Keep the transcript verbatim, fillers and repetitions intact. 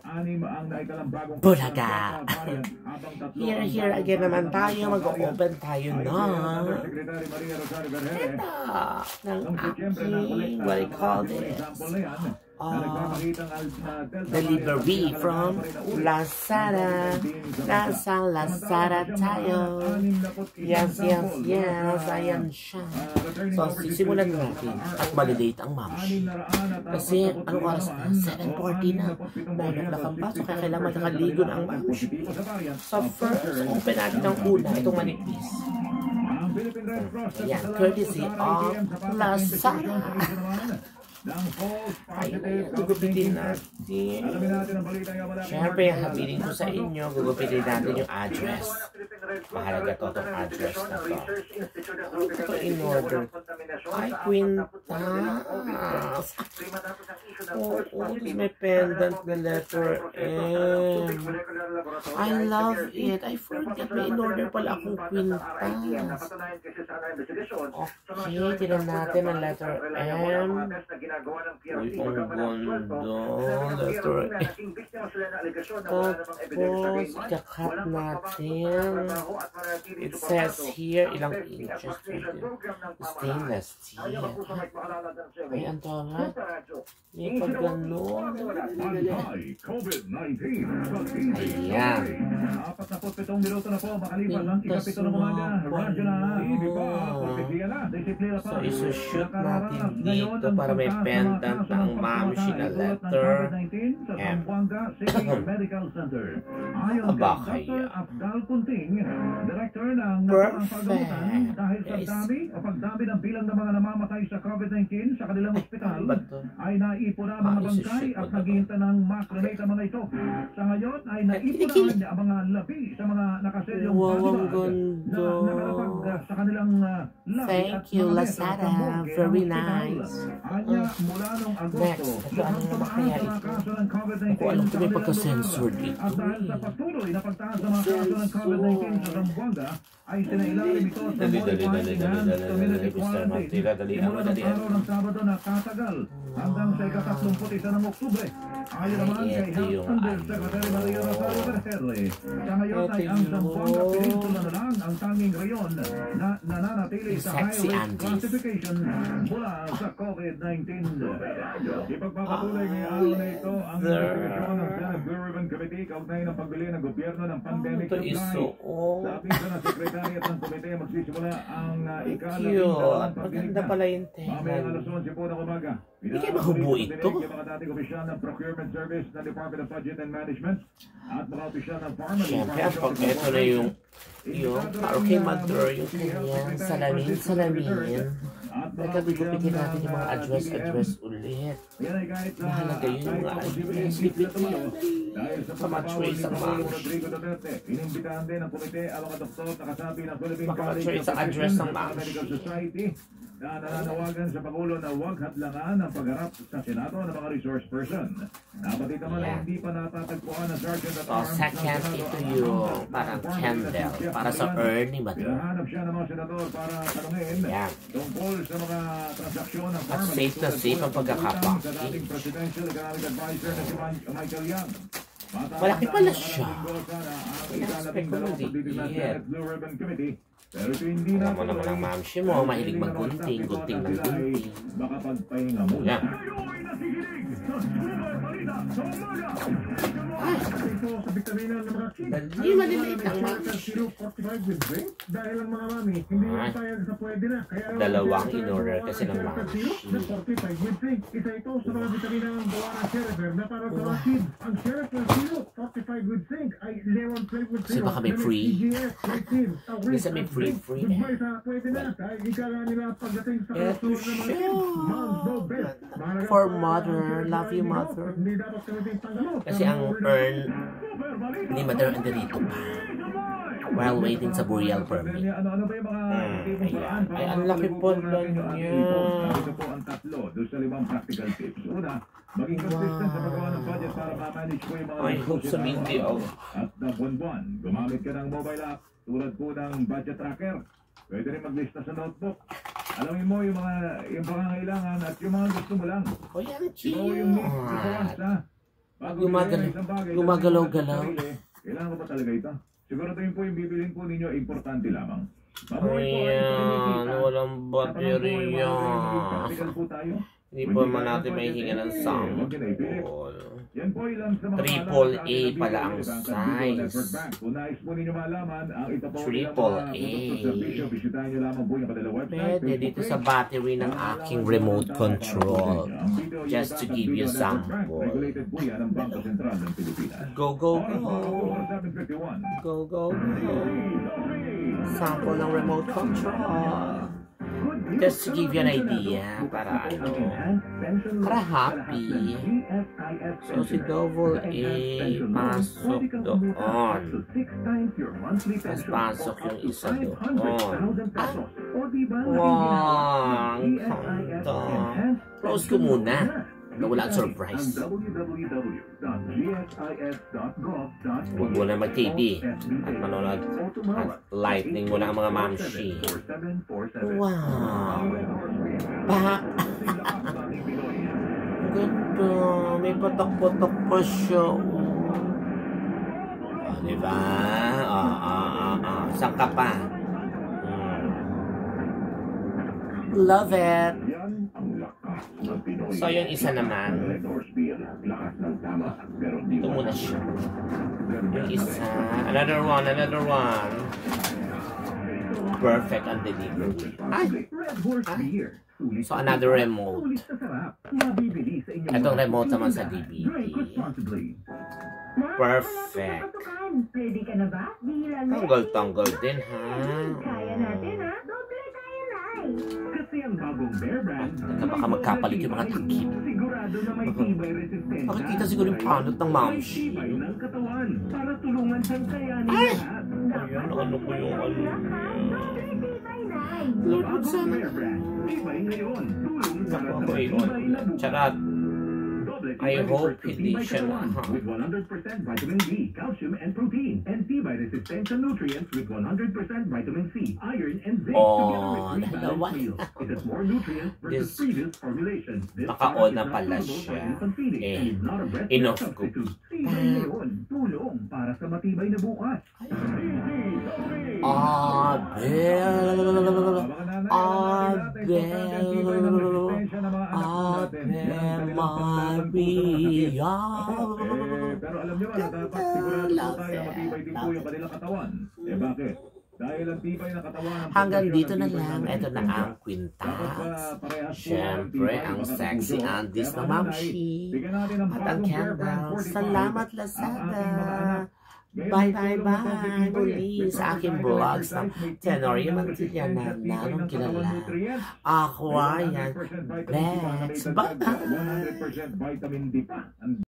Bulaga. Here, here again naman tayo. Mag-open tayo na. Ito. Ng aking, what do you call this? Uh, delivery from Lazada. Nasa Lazada tayo. Yes, yes, yes. Ayan siya. So, sisimulan natin at validate ang mamshi. Kasi, anong oras na? seven forty na. Dahil naglakang pa. So, kaya kailangan makakaligo na ang mamshi. So, first, open natin ang una. Itong manipis. Ayan, courtesy of Lazada. Ay, gugupitin natin. Siyempre, habilin ko sa inyo, gugupitin natin yung address. Mahalaga to itong address na to. Ano ito in order? Ay, Quintas. Oo, oh, this may pendant na letter M. I love it. I forget, may in order pala akong Quintas. Okay, tinan natin ang letter M. Uy, ang ganda. Letter M. Tapos, ikakat natin. It says here, ilang inches. Stainless steel. Ay, ang tama. May pag gano'n. Ayan. Pintas na pala. So, isushoot natin dito para may pendant ng mamshi na letter M. Aba kaya. Perfect. Dahil sa dami o pagdami ng bilang ng mga namamatay sa COVID nineteen sa kanilang ospital, ay naipon na mga bangkay at naghihintay ng mass cremate ang mga ito. Sa ngayon ay naipon na ang mga labi sa mga nakaselyong bodyguard na nakalapag sa kanilang labi. Thank you, Lazada. Very nice. Anya mula nung Agosto, ito ano naman kaya ito? Ako alam ko may pagka-censored dito. At dahil sa patuloy na pagtaas ng mga kaso ng COVID nineteen sa Zamboanga, ay sinailalim ito sa Modified Enhanced Community Quarantine simula ng araw ng Sabado na tatagal hanggang sa ikatatlumput isa ng Oktubre. Ayon naman kay Health Undersecretary Maria Rosario Vergere, sa ngayon ay ang Zamboanga Peninsula na lang ang tanging rayon na nananatili sa high risk classification mula sa COVID nineteen. Ipagpapatuloy ngayong araw na ito ang investigasyon ng Senate Bureau of Committee kaugnay ng pagbili ng gobyerno ng pandemic supply. Sa ating na Secretariat ng Komite magsisimula ang ikalabing dalawang pagdinig na. Maganda pala yung Mamayang alas onse po ng umaga. Hindi kayo mahubo ito. Mga dating opisyal ng Procurement Service ng Department of Budget and Management at mga opisyal ng Pharmacy. Siyempre, ang pag ito na yung yung karaoke mother, yung kanyang salamin, salamin. Nagkabigupitin natin yung mga address, address ulit. Mahalaga yun yung mga address. Bipitin sa matrace ang mamshi. Inimbitahan din ng komite ang mga doktor na kasabi ng Philippine College of address ng mamshi. Na nananawagan sa Pangulo na huwag hadlangan ang pagharap sa Senado ng mga resource person. Dapat ito man ay hindi pa natatagpuan ng Sergeant at Arms. So, second, ito yung parang candle. Para sa Ernie ba ito? Hinahanap siya ng mga senador para tanungin tungkol sa mga transaksyon ng at safe na safe ang pagkakapang. sa dating Presidential Economic Advisor na si Michael Young. Malaki pala siya. Ikalabing dalawang pagdidig ng Blue Ribbon Committee. Pero ito hindi na alam mo naman ang mamshi mo, mahilig maggunting, gunting ng gunting. Baka pagpahinga mo. Yan. Ah, ito sa vitamina ng mga kids. Hindi maliliit ang mamshi. Dahil ang mga mami, hindi na tayag sa pwede na. Dalawang in-order kasi ng mamshi. Isa ito sa mga vitamina ng gawa ng Cerever na para sa mga kids. Ang Cerever Zero, fortified with zinc, ay lemon flavored Kasi baka may free. Kasi may free, free eh. Ito siya. For mother, love you mother. Kasi ang earn ni mother ando dito pa. While waiting sa burial permit. Hmm, ayan. Ay, ang laki po lang niya. Ito po ang tatlo doon sa limang practical tips. Una, maging consistent sa paggawa ng budget para ma-manage po yung mga... I hope sa video. At na buwan-buwan, gumamit ka ng mobile app tulad po ng budget tracker. Pwede rin maglista sa notebook. Alamin mo yung mga yung pangangailangan at yung mga gusto mo lang. O yan, Ito yung needs, ito wants na. Bago Gumagalaw- bilhin ang isang bagay, gumagalaw-galaw. tanungin natin sa sarili, kailangan ko ba talaga ito? Siguraduhin po yung bibilin po ninyo, importante lamang. Mabuhay po ay Ayan, pamimigitan. walang Tatanong po ay baterya. maging practical po tayo. Hindi po naman natin may hinga ng sample. Yan po ilang sa mga Triple paalala sa A ating pala na ang Bangka Bicol size. Network Bank. Kung nais po ninyo malaman ang ito po Triple ilang mga A. produkto sa bisyo, bisitahin nyo lamang po yung kanilang website. Pwede Facebook dito page. sa battery ng aking remote control. Just to give you sample. Regulated po yan ang Bangko Sentral ng Pilipinas. Go, go, Oras go. mga po, seven fifty-one. Go, go, go. Sample ng remote control. Just to give you an idea, para ano, para happy. So si Double A, pasok doon. Mas pasok yung isa doon. Ah, wow, ang kanta. Close ko muna. Nawala ang surprise. Huwag mo na mag-T V at manonood at lightning mo na ang mga mamshi. Wow! Pa! Ganda! May patok-patok pa siya. Oh, diba? Ah, ah, ah, ah. Saan ka pa? Hmm. Love it! So, yung isa naman, ito muna siya. Yung isa, another one, another one. Perfect on delivery. Ay! Ay! So, another remote. Itong remote naman sa D V D. Perfect. Ready ka na ba? Tanggal-tanggal din, ha? Kaya natin, ha? Doble kaya na. Kasi ang bagong Bear Brand, Teka, baka magkapalit yung mga takip. sigurado na may tibay resistensya. Makikita siguro yung panot ng mamshi. Tibay ng katawan para tulungan siyang kayanin Ay! lahat. Ayan, ano ko yung ano niya. Doble tibay na. Lord, Bagong sana. Bear Brand, tibay ngayon. Tulong para Ako sa ko yun. matibay na buhay. Charot. Doble I tibay hope refers to hindi tibay siya na, katawan ha? with one hundred percent vitamin D, calcium, and protein, and tibay resistensya nutrients with one hundred percent vitamin C, iron, and zinc Oh, together with three dalawa. balanced meals. It has more nutrients versus This- previous formulation. This Naka-on product is na not pala suitable for siya. infant feeding Eh, and is not a breast milk enough ko. substitute. Tibay ngayon, tulong para sa matibay na bukas. Abel. Abel Maria. Pero alam nyo ba, dapat sigurado po tayo matibay din po yung kanilang katawan. Eh bakit? Dahil ang tibay na katawan ang Hanggang pundasyon dito ng na tibay lang. ng Ito na resistensya. ang Dapat kwintas. ba parehas po Siyempre, tibay ang baka sexy kapuso? Andis Kaya ng mga mamshi. nanay, bigyan natin ng At ang bagong Bear Brand candle. forty-five. Salamat, Ang Lazada. ating mga anak. Ngayon, Bye, may bye, tulong na konting bye. tibay eh. Muli With sa aking Proper vlogs Exercise, ng may Tenorio tibay ng Mantilla na resistensya, tibay larong ng katawan kilala. nutrients. Ako May ayan. one hundred percent vitamin C, Let's one hundred percent vitamin D pa. Ang